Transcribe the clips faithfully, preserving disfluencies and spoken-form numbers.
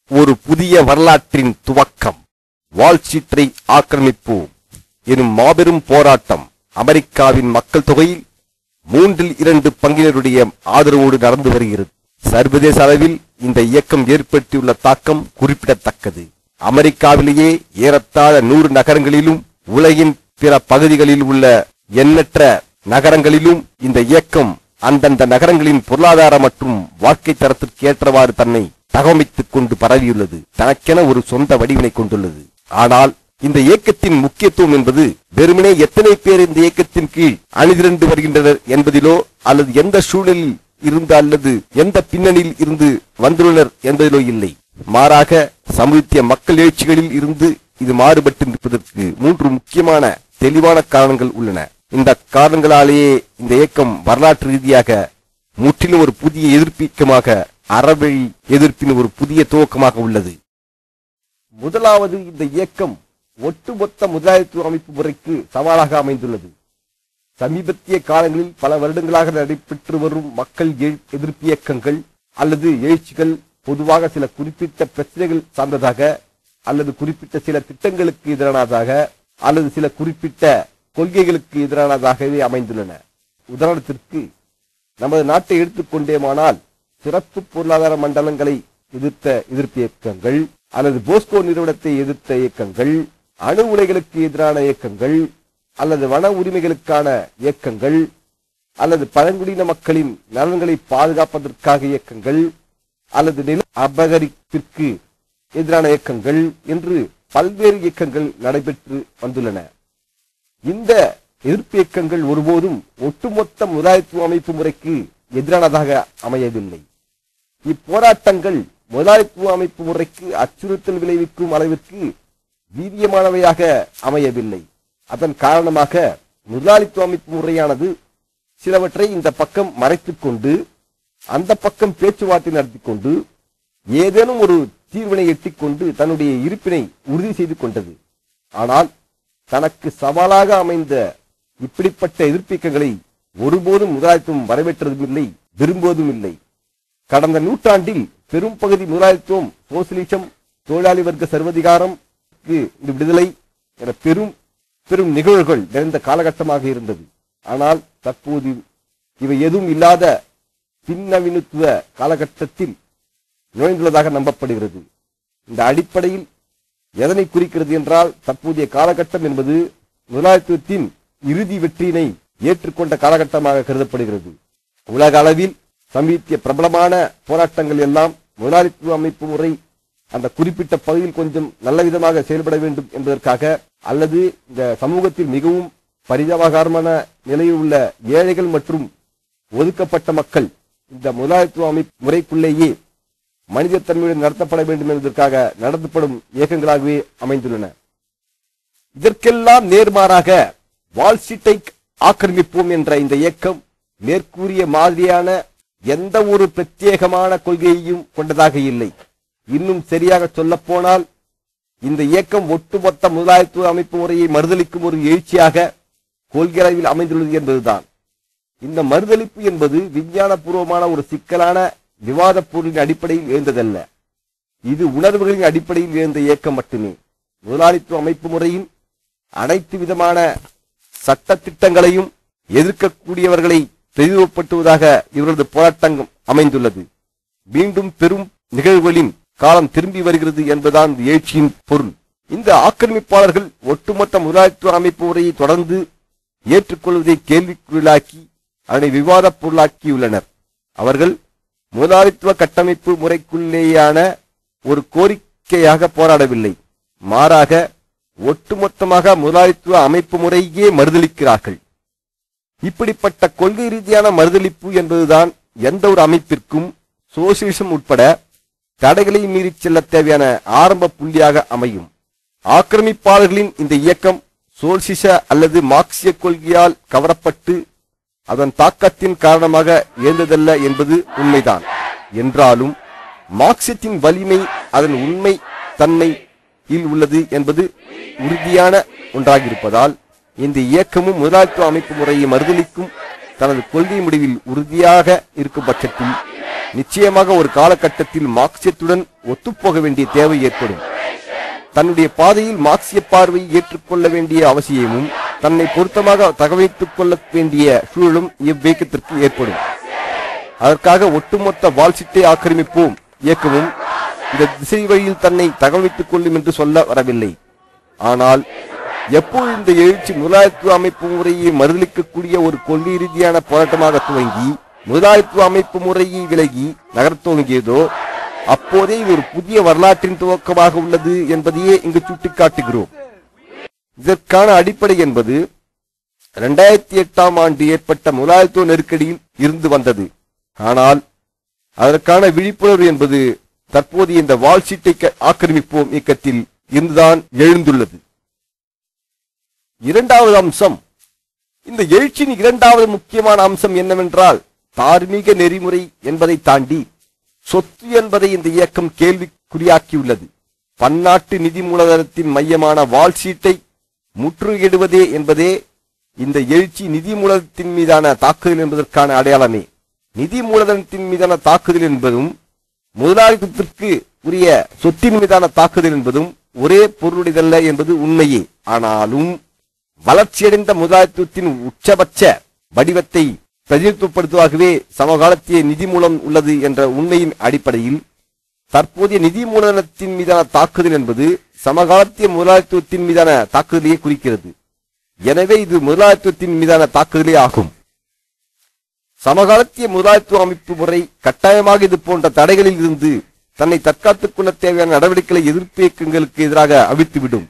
ஒரு புதிய வரலாற்றின் துவக்கம். வால் ஸ்ட்ரீட்டை ஆக்கிரமிப்போம் எனும் மாபெரும் போராட்டம் அமெரிக்காவின் மக்கள் தொகையில் மூன்றில் இரண்டு பங்கினருடைய ஆதரவோடு நடந்து வருகிறது. சர்வதேச அளவில் இந்த இயக்கம் ஏற்படுத்தியுள்ள தாக்கம் குறிப்பிடத்தக்கது. அமெரிக்காவிலேயே ஏறத்தாழ நூறு நகரங்களிலும் உலகின் பிற பகுதிகளில் உள்ள எண்ணற்ற நகரங்களிலும் இந்த இயக்கம் அந்தந்த நகரங்களின் பொருளாதார மற்றும் வாழ்க்கை தரத்திற்கு ஏற்றவாறு தன்னை தகவமைத்துக் கொண்டு பரவியுள்ளது. தனக்கென ஒரு சொந்த வடிவினை கொண்டுள்ளது. ஆனால் இந்த இயக்கத்தின் முக்கியத்துவம் என்பது வெறுமனே எத்தனை பேர் இந்த இயக்கத்தின் கீழ் அணிதிரண்டு வருகின்றனர் என்பதிலோ அல்லது எந்த சூழலில் இருந்து அல்லது எந்த பின்னணியில் இருந்து வந்துள்ளனர் என்பதிலோ இல்லை. மாறாக சமூகத்திய மக்கள் எழுச்சிகளில் இருந்து இது மாறுபட்டு நிற்பதற்கு மூன்று முக்கியமான தெளிவான காரணங்கள் உள்ளன. இந்த காரணங்களாலேயே இந்த இயக்கம் வரலாற்று ரீதியாக முற்றிலும் ஒரு புதிய எதிர்ப்பு இயக்கமாக, அறவழி எதிர்ப்பின் ஒரு புதிய துவக்கமாக உள்ளது. முதலாவது, இந்த இயக்கம் ஒட்டுமொத்த முதலாளித்துவ அமைப்பு முறைக்கு சவாலாக அமைந்துள்ளது. சமீபத்திய காலங்களில் பல வருடங்களாக நடைபெற்று வரும் மக்கள் எதிர்ப்பு இயக்கங்கள் அல்லது எழுச்சிகள் பொதுவாக சில குறிப்பிட்ட பிரச்சனைகள் சார்ந்ததாக அல்லது குறிப்பிட்ட சில திட்டங்களுக்கு எதிரானதாக அல்லது சில குறிப்பிட்ட கொள்கைகளுக்கு எதிரானதாகவே அமைந்துள்ளன. உதாரணத்திற்கு நமது நாட்டை எடுத்துக்கொண்டேமானால் சிறப்பு பொருளாதார மண்டலங்களை எதிர்த்த எதிர்ப்பு இயக்கங்கள் அல்லது போஸ்கோ நிறுவனத்தை எதிர்த்த இயக்கங்கள், அணு உலைகளுக்கு எதிரான இயக்கங்கள் அல்லது வன உரிமைகளுக்கான இயக்கங்கள் அல்லது பழங்குடியின மக்களின் நலன்களை பாதுகாப்பதற்காக இயக்கங்கள் அல்லது நில அபகரிப்பிற்கு எதிரான இயக்கங்கள் என்று பல்வேறு இயக்கங்கள் நடைபெற்று வந்துள்ளன. இந்த எதிர்ப்பு இயக்கங்கள் ஒருபோதும் ஒட்டுமொத்த முதலாளித்துவ அமைப்பு முறைக்கு எதிரானதாக அமையவில்லை. இப்போராட்டங்கள் முதலாளித்துவ அமைப்பு முறைக்கு அச்சுறுத்தல் விளைவிக்கும் அளவிற்கு வீரியமானவையாக அமையவில்லை. அதன் காரணமாக முதலாளித்துவ அமைப்பு முறையானது சிலவற்றை இந்த பக்கம் மறைத்துக் கொண்டு அந்த பக்கம் பேச்சுவார்த்தை நடத்தி கொண்டு ஏதேனும் ஒரு தீர்வினை எட்டிக்கொண்டு தன்னுடைய இருப்பினை உறுதி செய்து கொண்டது. ஆனால் தனக்கு சவாலாக அமைந்த இப்படிப்பட்ட எதிர்ப்பியக்கங்களை ஒருபோதும் முதலாளித்துவம் வரவேற்றதும் இல்லை, விரும்புவதும் இல்லை. கடந்த நூற்றாண்டில் பெரும் பகுதி முதலாளித்துவம், சோசியலிசம், தொழிலாளி வர்க்க சர்வதிகாரம், விடுதலை என பெரும் பெரும் நிகழ்வுகள் நிறைந்த காலகட்டமாக இருந்தது. ஆனால் தற்போது இவை எதுவும் இல்லாத பின்னவீனத்துவ காலகட்டத்தில் நுழைந்துள்ளதாக நம்பப்படுகிறது. இந்த அடிப்படையில் எதனை குறிக்கிறது என்றால், தற்போதைய காலகட்டம் என்பது முதலாளித்துவத்தின் இறுதி வெற்றியினை ஏற்றுக்கொண்ட காலகட்டமாக கருதப்படுகிறது. உலக அளவில் சமீபத்திய பிரபலமான போராட்டங்கள் எல்லாம் முதலாளித்துவ அமைப்பு முறை அந்த குறிப்பிட்ட பகுதியில் கொஞ்சம் நல்ல விதமாக செயல்பட வேண்டும் என்பதற்காக அல்லது இந்த சமூகத்தில் மிகவும் பரிதாபகரமான நிலையில் உள்ள ஏழைகள் மற்றும் ஒதுக்கப்பட்ட மக்கள் இந்த முதலாளித்துவ அமைப்பு முறைக்குள்ளேயே மனிதத்தன்மையுடன் நடத்தப்பட வேண்டும் என்பதற்காக நடத்தப்படும் இயக்கங்களாகவே அமைந்துள்ளன. இதற்கெல்லாம் நேர்மாறாக வால் ஸ்ட்ரீட்டை ஆக்கிரமிப்போம் என்ற இந்த இயக்கம் மேற்கூறிய மாதிரியான எந்த ஒரு பிரத்யேகமான கொள்கையையும் கொண்டதாக இல்லை. இன்னும் சரியாக சொல்ல போனால் இந்த இயக்கம் ஒட்டுமொத்த முதலாளித்துவ அமைப்பு முறையை மறுதளிக்கும் ஒரு எழுச்சியாக கொள்கை அளவில் அமைந்துள்ளது என்பதுதான். இந்த மறுதளிப்பு என்பது விஞ்ஞான பூர்வமான ஒரு சிக்கலான விவாத பொருளின் அடிப்படையில் எழுந்ததல்ல. இது உணர்வுகளின் அடிப்படையில் எழுந்த இயக்கம் மட்டுமே. முதலாளித்துவ அமைப்பு முறையின் அனைத்து விதமான சட்ட திட்டங்களையும் எதிர்க்கக்கூடியவர்களை பிரதிநிதித்துவப்படுத்துவதாக இவரது போராட்டம் அமைந்துள்ளது. மீண்டும் பெரும் நிகழ்வுகளின் காலம் திரும்பி வருகிறது என்பதுதான் இந்த எழுச்சியின் பொருள். இந்த ஆக்கிரமிப்பாளர்கள் ஒட்டுமொத்த முதலாளித்துவ அமைப்பு முறையை தொடர்ந்து ஏற்றுக்கொள்வதை கேள்விக்குள்ளாக்கி அதனை விவாத பொருளாக்கியுள்ளனர். அவர்கள் முதலாளித்துவ கட்டமைப்பு முறைக்குள்ளேயான ஒரு கோரிக்கையாக போராடவில்லை, மாறாக ஒட்டுமொத்தமாக முதலாளித்துவ அமைப்பு முறையே மறுதளிக்கிறார்கள். இப்படிப்பட்ட கொள்கை ரீதியான மறுதளிப்பு என்பதுதான் எந்த ஒரு அமைப்பிற்கும் சோசியலிசம் உட்பட தடைகளை மீறி செல்ல தேவையான ஆரம்ப புள்ளியாக அமையும். ஆக்கிரமிப்பாளர்களின் இந்த இயக்கம் சோசியலிச அல்லது மார்க்சிய கொள்கையால் கவரப்பட்டு அதன் தாக்கத்தின் காரணமாக எழுந்ததல்ல என்பது உண்மைதான். என்றாலும் மார்க்சியத்தின் வலிமை அதன் உண்மை தன்மையில் உள்ளது என்பது உறுதியான ஒன்றாகியிருப்பதால் இந்த இயக்கமும் முதலாளித்துவ அமைப்பு முறையை மறுதளிக்கும் தனது கொள்கை முடிவில் உறுதியாக இருக்கும் பட்சத்தில் நிச்சயமாக ஒரு காலகட்டத்தில் மார்க்சியத்துடன் ஒத்துப்போக வேண்டிய தேவை ஏற்படும். தன்னுடைய பாதையில் மார்க்சிய பார்வையை ஏற்றுக்கொள்ள வேண்டிய அவசியமும் தன்னை பொருத்தமாக தகவமைத்துக் கொள்ள வேண்டிய சூழலும் இவ்வியக்கத்திற்கு ஏற்படும். அதற்காக ஒட்டுமொத்த வால்சிட்டை ஆக்கிரமிப்போம் இயக்கமும் இந்த திசை வழியில் தன்னை தகவமைத்துக் கொள்ளும் என்று சொல்ல வரவில்லை. ஆனால் எப்போது இந்த எழுச்சி முதலாளித்துவ அமைப்பு முறையை மறுதளிக்கக்கூடிய ஒரு கொள்கை ரீதியான போராட்டமாக துவங்கி முதலாளித்துவ அமைப்பு முறையை விலகி நகரத் துவங்கியதோ அப்போதே இது ஒரு புதிய வரலாற்றின் துவக்கமாக உள்ளது என்பதையே இங்கு சுட்டிக்காட்டுகிறோம். இதற்கான அடிப்படை என்பது இரண்டாயிரத்தி எட்டாம் ஆண்டு ஏற்பட்ட முதலாளித்துவ நெருக்கடியில் இருந்து வந்தது. ஆனால் அதற்கான விழிப்புணர்வு என்பது தற்போதைய இந்த வால்சீட்டை ஆக்கிரமிப்போம் இயக்கத்தில் இருந்துதான் எழுந்துள்ளது. இரண்டாவது அம்சம், இந்த எழுச்சியின் இரண்டாவது முக்கியமான அம்சம் என்னவென்றால் தார்மீக நெறிமுறை என்பதை தாண்டி சொத்து என்பதை இந்த இயக்கம் கேள்விக்குறியாக்கியுள்ளது. பன்னாட்டு நிதி மூலதனத்தின் மையமான வால்சீட்டை முற்றுகையிடுவதே என்பதே இந்த எழுச்சி நிதி மூலதனத்தின் மீதான தாக்குதல் என்பதற்கான அடையாளமே. நிதி மூலதனத்தின் மீதான தாக்குதல் என்பதும் முதலாளித்துவத்திற்கு உரிய சொத்தின் மீதான தாக்குதல் என்பதும் ஒரே பொருளுடையதல்ல என்பது உண்மையே. ஆனாலும் வளர்ச்சியடைந்த முதலாளித்துவத்தின் உச்சபட்ச வடிவத்தை பிரதிநிதித்துவப்படுத்துவதாகவே சமகாலத்திய நிதி மூலம் உள்ளது என்ற உண்மையின் அடிப்படையில் தற்போதைய நிதி மூலதனத்தின் மீதான தாக்குதல் என்பது சமகாலத்திய முதலாளித்துவத்தின் மீதான தாக்குதலையே குறிக்கிறது. எனவே இது முதலாளித்துவத்தின் மீதான தாக்குதலே ஆகும். சமகாலத்திய முதலாளித்துவ அமைப்பு முறை கட்டாயமாக இது போன்ற தடைகளில் இருந்து தன்னை தற்காத்துக் கொள்ள தேவையான நடவடிக்கைகளை எதிர்ப்பு இயக்கங்களுக்கு எதிராக அவிழ்த்துவிடும்.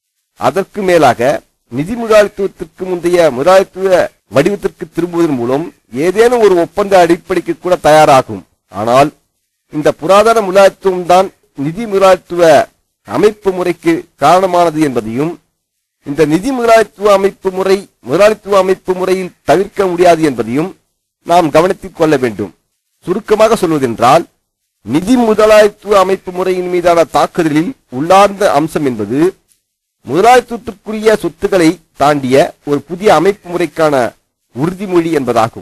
அதற்கு மேலாக நிதி முதலாளித்துவத்திற்கு முந்தைய முதலாளித்துவ வடிவத்திற்கு திரும்புவதன் மூலம் ஏதேனும் ஒரு ஒப்பந்த அடிப்படைக்கு கூட தயாராகும். ஆனால் இந்த புராதன முதலாளித்துவம் தான் நிதி முதலாளித்துவ அமைப்பு முறைக்கு காரணமானது என்பதையும் இந்த நிதி முதலாளித்துவ அமைப்பு முறை முதலாளித்துவ அமைப்பு முறையில் தவிர்க்க முடியாது என்பதையும் நாம் கவனத்தில் கொள்ள வேண்டும். சுருக்கமாக சொல்வதென்றால் நிதி முதலாளித்துவ அமைப்பு முறையின் மீதான தாக்குதலில் உள்ளார்ந்த அம்சம் என்பது முதலாளித்துவத்திற்குரிய சொத்துக்களை தாண்டிய ஒரு புதிய அமைப்பு முறைக்கான உறுதிமொழி என்பதாகும்.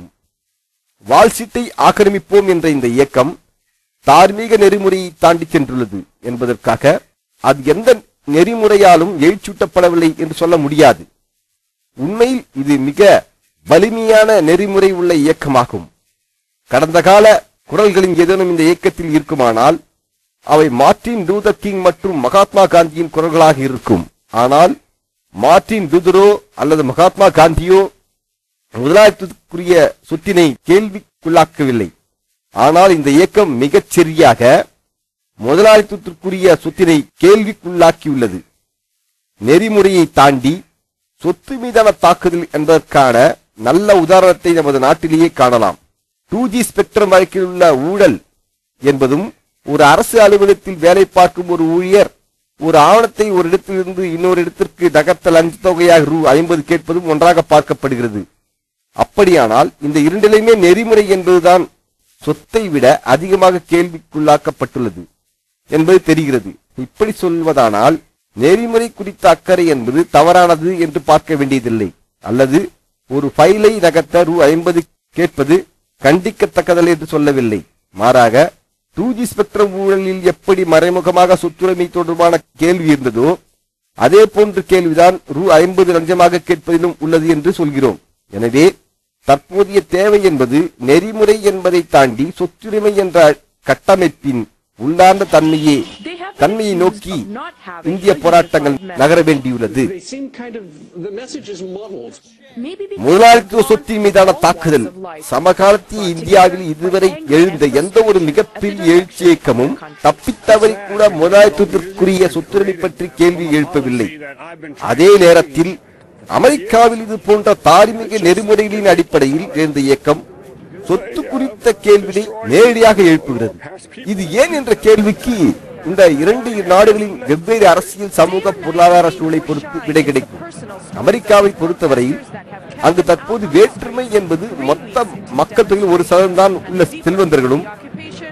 வால்சீட்டை ஆக்கிரமிப்போம் என்ற இந்த இயக்கம் தார்மீக நெறிமுறையை தாண்டி சென்றுள்ளது என்பதற்காக அது எந்த நெறிமுறையாலும் எழுச்சூட்டப்படவில்லை என்று சொல்ல முடியாது. உண்மையில் இது மிக வலிமையான நெறிமுறை உள்ள இயக்கமாகும். கடந்த கால குரல்களின் ஏதேனும் இந்த இயக்கத்தில் இருக்குமானால் அவை மார்ட்டின் லூதர் கிங் மற்றும் மகாத்மா காந்தியின் குரல்களாக இருக்கும். ஆனால் மார்ட்டின் லூதரோ அல்லது மகாத்மா காந்தியோ முதலாளித்துவத்திற்குரிய சொத்தினை கேள்விக்குள்ளாக்கவில்லை. ஆனால் இந்த இயக்கம் மிகச் சரியாக முதலாளித்துவத்திற்குரிய சொத்தினை கேள்விக்குள்ளாக்கியுள்ளது. நெறிமுறையை தாண்டி சொத்து மீதான தாக்குதல் என்பதற்கான நல்ல உதாரணத்தை நமது நாட்டிலேயே காணலாம். டூ ஜி ஸ்பெக்ட்ரம் வழக்கில் உள்ள ஊழல் என்பதும் ஒரு அரசு அலுவலகத்தில் வேலை பார்க்கும் ஒரு ஊழியர் ஒரு ஆவணத்தை ஒரு இடத்திலிருந்து இன்னொரு இடத்திற்கு நகர்த்த லஞ்ச தொகையாக ரூ ஐம்பது கேட்பதும் ஒன்றாக பார்க்கப்படுகிறது. அப்படியானால் இந்த இரண்டிலுமே நெறிமுறை என்பதுதான் சொத்தை விட அதிகமாக கேள்விக்குள்ளாக்கப்பட்டுள்ளது என்பது தெரிகிறது. இப்படி சொல்வதானால் நெறிமுறை குறித்த அக்கறை என்பது தவறானது என்று பார்க்க வேண்டியதில்லை. அல்லது ஒரு ஃபைலை நகர்த்த ரூ ஐம்பது கேட்பது கண்டிக்கத்தக்கதல்ல என்று சொல்லவில்லை. மாறாக டூ ஜி ஸ்பெக்ட்ரம் ஊழலில் எப்படி மறைமுகமாக சொத்துரிமை தொடர்பான கேள்வி இருந்ததோ அதே போன்ற கேள்விதான் ரூ ஐம்பது லஞ்சமாக கேட்பதிலும் உள்ளது என்று சொல்கிறோம். எனவே தற்போதைய தேவை என்பது நெறிமுறை என்பதை தாண்டி சொத்துரிமை என்ற கட்டமைப்பின் உள்ளார்ந்த தன்மையே தன்மையை நோக்கி இந்திய போராட்டங்கள் நகர வேண்டியுள்ளது. முதலாளித்துவ சொத்தின் மீதான தாக்குதல் சமகாலத்திய இந்தியாவில் இதுவரை எழுந்த எந்த ஒரு மிகப்பெரிய எழுச்சி இயக்கமும் தப்பித்தவரை கூட முதலாளித்துவத்திற்குரிய சொத்துரிமை பற்றி கேள்வி எழுப்பவில்லை. அதே நேரத்தில் அமெரிக்காவில் இது போன்ற தார்மீக நெறிமுறைகளின் அடிப்படையில் எழுந்த இயக்கம் சொத்து குறித்த கேள்வியை நேரடியாக எழுப்புகிறது. இது ஏன் என்ற கேள்விக்கு இந்த இரண்டு நாடுகளின் வெவ்வேறு அரசியல் சமூக பொருளாதார சூழலை பொறுத்து விடை கிடைக்கும். அமெரிக்காவை பொறுத்தவரையில் அங்கு தற்போது வேற்றுமை என்பது மொத்த மக்கள் தொகையில் ஒரு சதவீதம் தான் உள்ள செல்வந்தர்களும்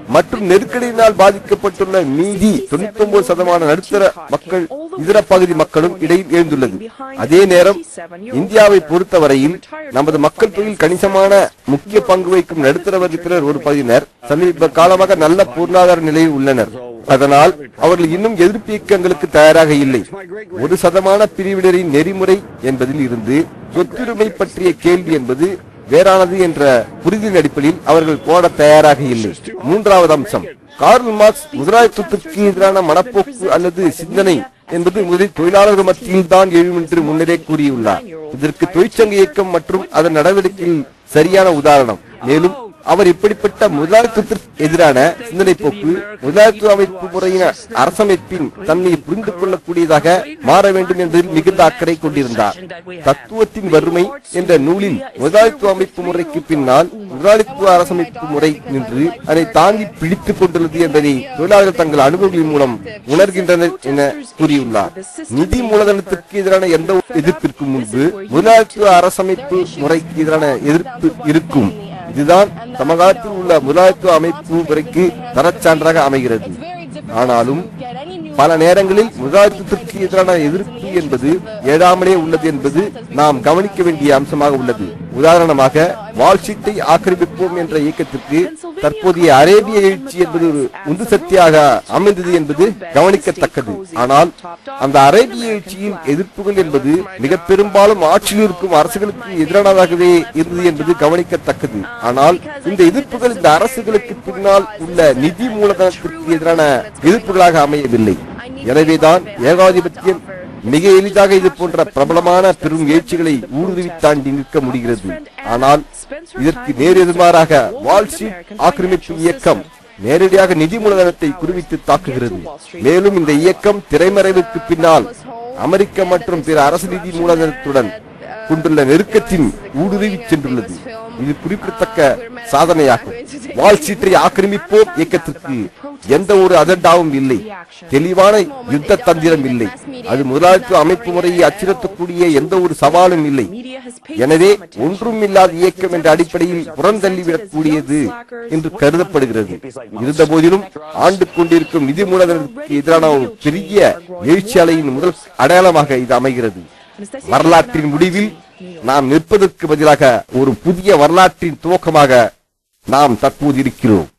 மற்றும் நெருக்கடியினால் பாதிக்கப்பட்டுள்ள மீதி தொண்ணூத்தி ஒன்பது சதமான நடுத்தர மக்கள் இதர பகுதி மக்களும் இடையில் எழுந்துள்ளது. அதே நேரம் இந்தியாவை பொறுத்தவரையில் நமது மக்கள் தொகையில் கணிசமான முக்கிய பங்கு வகிக்கும் நடுத்தர வர்க்கத்தினர் ஒரு பகுதியினர் சமீப காலமாக நல்ல பொருளாதார நிலையில் உள்ளனர். அதனால் அவர்கள் இன்னும் எதிர்ப்பு இயக்கங்களுக்கு தயாராக இல்லை. ஒரு சதமான பிரிவினரின் நெறிமுறை என்பதில் இருந்து சொத்துரிமை பற்றிய கேள்வி என்பது வேறானது என்ற புரிதலின் அடிப்படையில் அவர்கள் போட தயாராக இல்லை. மூன்றாவது அம்சம், கார்ல் மார்க்ஸ் முதலாளித்துவத்திற்கு எதிரான மனப்போக்கு அல்லது சிந்தனை என்பது முதலில் தொழிலாளர்கள் மத்தியில் தான் எழும் என்று முன்னரே கூறியுள்ளார். இதற்கு தொழிற்சங்க இயக்கம் மற்றும் அதன் நடவடிக்கையில் சரியான உதாரணம். மேலும் அவர் இப்படிப்பட்ட முதலாளித்துவத்திற்கு எதிரான சிந்தனை போக்கு முதலாளித்துவ அமைப்பு முறையின் அரசமைப்பின் தன்மையை புரிந்து கொள்ளக்கூடியதாக மாற வேண்டும் என்பதில் மிகுந்த அக்கறை கொண்டிருந்தார். தத்துவத்தின் வறுமை என்ற நூலில் முதலாளித்துவ அமைப்பு முறைக்கு பின்னால் முதலாளித்துவ அரசமைப்பு முறை நின்று அதை தாங்கி பிடித்துக் கொண்டுள்ளது என்பதை தொழிலாளர்கள் தங்கள் அனுபவங்களின் மூலம் உணர்கின்றனர் என கூறியுள்ளார். நிதி மூலதனத்திற்கு எதிரான எந்த எதிர்ப்பிற்கும் முன்பு முதலாளித்துவ அரசமைப்பு முறைக்கு எதிரான எதிர்ப்பு இருக்கும். இதுதான் சமகாலத்தில் உள்ள முதலாளித்துவ அமைப்பு முறைக்கு தரச்சான்றாக அமைகிறது. ஆனாலும் பல நேரங்களில் முதலாளித்துவத்திற்கு எதிரான எதிர்ப்பு என்பது ஏழாமலே உள்ளது என்பது நாம் கவனிக்க வேண்டிய அம்சமாக உள்ளது. உதாரணமாக, வால்ஸ்ட்ரீட்டை ஆக்கிரமிப்போம் என்ற இயக்கத்திற்கு தற்போதைய அரேபிய எழுச்சி என்பது ஒரு உந்து சக்தியாக அமைந்தது என்பது கவனிக்கத்தக்கது. ஆனால் அந்த அரேபிய எழுச்சியின் எதிர்ப்புகள் என்பது மிக பெரும்பாலும் ஆட்சியில் இருக்கும் அரசுகளுக்கு எதிரானதாகவே இருந்தது என்பது கவனிக்கத்தக்கது. ஆனால் இந்த எதிர்ப்புகள் இந்த அரசுகளுக்கு பின்னால் உள்ள நிதி மூலதனத்திற்கு எதிரான எதிர்ப்புகளாக அமையவில்லை. எனவேதான் ஏகாதிபத்தியம் மிக எளிதாக இது போன்ற பிரபலமான பெரும் எழுச்சிகளை ஊடுருவி தாண்டி நிற்க முடிகிறது. ஆனால் இதற்கு நேர் எதிர்மாறாக வால் ஸ்ட்ரீட் ஆக்கிரமிப்பு இயக்கம் நேரடியாக நிதி மூலதனத்தை குறிவித்து தாக்குகிறது. மேலும் இந்த இயக்கம் திரைமறைவுக்கு பின்னால் அமெரிக்க மற்றும் பிற அரசு நிதி மூலதனத்துடன் கொண்டுள்ள நெருக்கத்தின் ஊடுருவி சென்றுள்ளது. இது குறிப்பிடத்தக்க சாதனையாகும். வால் ஸ்ட்ரீட்டை ஆக்கிரமிப்போம் இயக்கத்திற்கு எந்த ஒரு அஜெண்டாவும் இல்லை, தெளிவான யுத்த தந்திரம் இல்லை, அது முதலாளித்துவ அமைப்பு முறையை அச்சுறுத்தக்கூடிய எந்த ஒரு சவாலும் இல்லை. எனவே ஒன்றும் இல்லாத இயக்கம் என்ற அடிப்படையில் புறந்தள்ளிவிடக்கூடியது என்று கருதப்படுகிறது. இருந்த போதிலும் ஆண்டு கொண்டிருக்கும் நிதி மூலதனத்திற்கு எதிரான ஒரு பெரிய எழுச்சி அலையின் முதல் அடையாளமாக இது அமைகிறது. வரலாற்றின் முடிவில் நாம் நிற்பதற்கு பதிலாக ஒரு புதிய வரலாற்றின் துவக்கமாக நாம் தற்போது இருக்கிறோம்.